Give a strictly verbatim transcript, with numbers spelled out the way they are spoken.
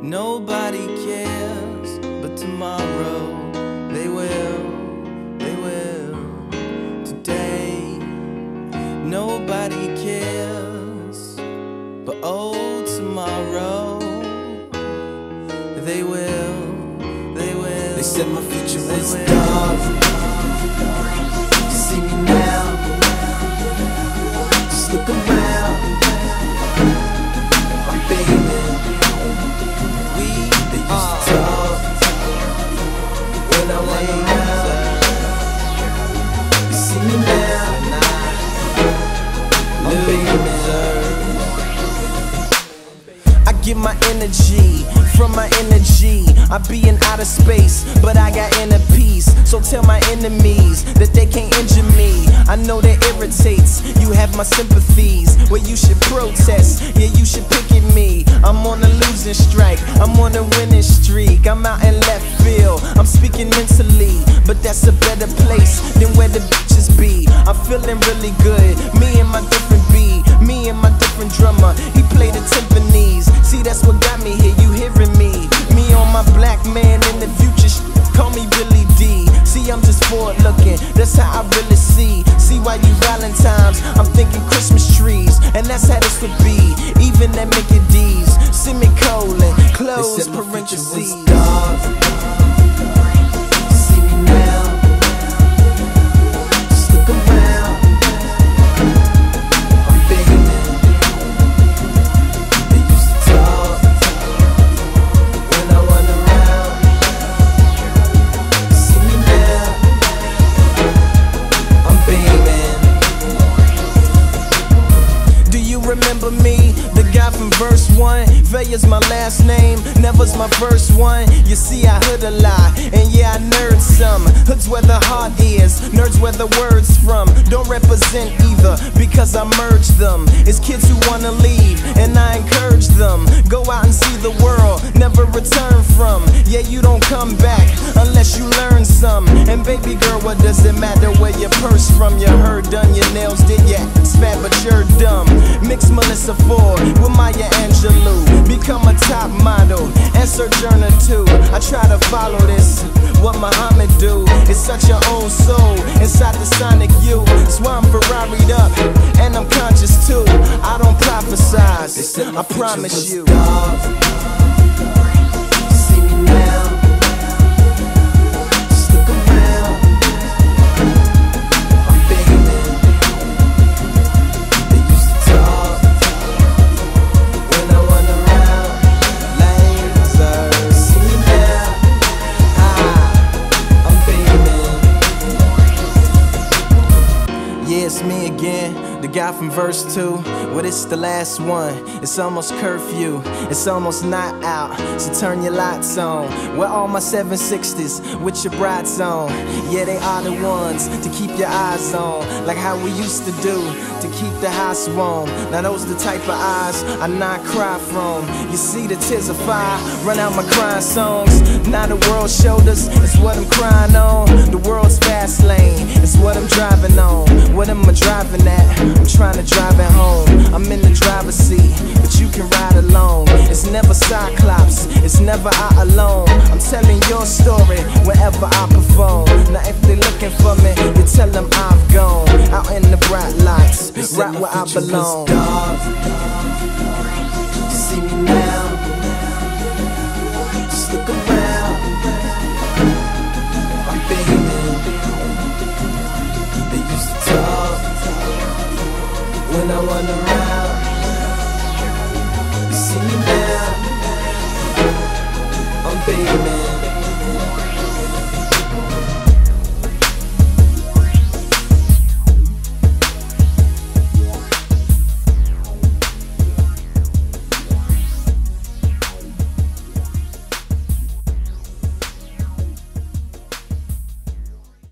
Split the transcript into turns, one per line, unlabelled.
Nobody cares, but tomorrow they will, they will. Today, nobody cares, but oh, tomorrow they will, they will.
They said my future was dark. You see me now, just look around. I'm beaming. We they used to talk when I went out. You see me now, I'm beaming.
I get my energy from my energy. I be in outer space, but I got inner peace. So tell my enemies that they can't injure me. I know that irritates, you have my sympathies. Well, you should protest, yeah, you should pick at me. I'm on a losing strike, I'm on a winning streak. I'm out in left field, I'm speaking mentally, but that's a better place than where the bitches be. I'm feeling really good, me and my different beat, me and my different drummer. He played the timpanis, see that's what got me here, you hearing me. Me on my black man in the future, call me Billy D. See, I'm just forward looking, that's how I really see. See why you Valentine's, I'm thinking Christmas trees, and that's how this would be. Even at Mickey D's, semicolon, close parentheses.
See me now, just look around. I'm begging them. They used to talk when I went around. See me now, I'm beaming.
Do you remember me, the guy from verse one? Veyer's my last name, never's my first one. You see I hood a lot, and yeah I nerd some. Hood's where the heart is, nerds where the words from. Don't represent either, because I merge them. It's kids who wanna leave, and I encourage them. Go out and see the world, never return from. Yeah, you don't come back, unless you learn some. And baby girl, what does it matter where your purse from? Your hair done, your nails did, yeah, it's fat but you're dumb. Mix Melissa Ford with Maya Angelou. Become a top model and Sojourner too. I try to follow this, what Muhammad do. It's such an old soul inside the sonic you. That's why I'm Ferrari'd up and I'm conscious too. I don't prophesize, I promise you.
See me now, just look around. I'm begging them. They used to talk when I went around. Laser, see me now, ah, I'm beaming.
Yeah, it's me again, the guy from verse two. Well, it's the last one. It's almost curfew, it's almost not out, so turn your lights on. Where all my seven sixties with your brights on. Yeah, they are the ones to keep your eyes on, like how we used to do to keep the house warm. Now those the type of eyes I not cry from. You see the tears of fire run out my crying songs. Now the world's shoulders is what I'm crying on. The world's fast lane is what I'm driving on. What am I driving at? I'm trying to drive it home. I'm in the driver's seat, but you can ride along. It's never Cyclops, it's never I alone. I'm telling your story wherever I perform. Now if they looking for me, you tell them I've gone. Out in the bright lights, right where I belong.
See me now, just look around.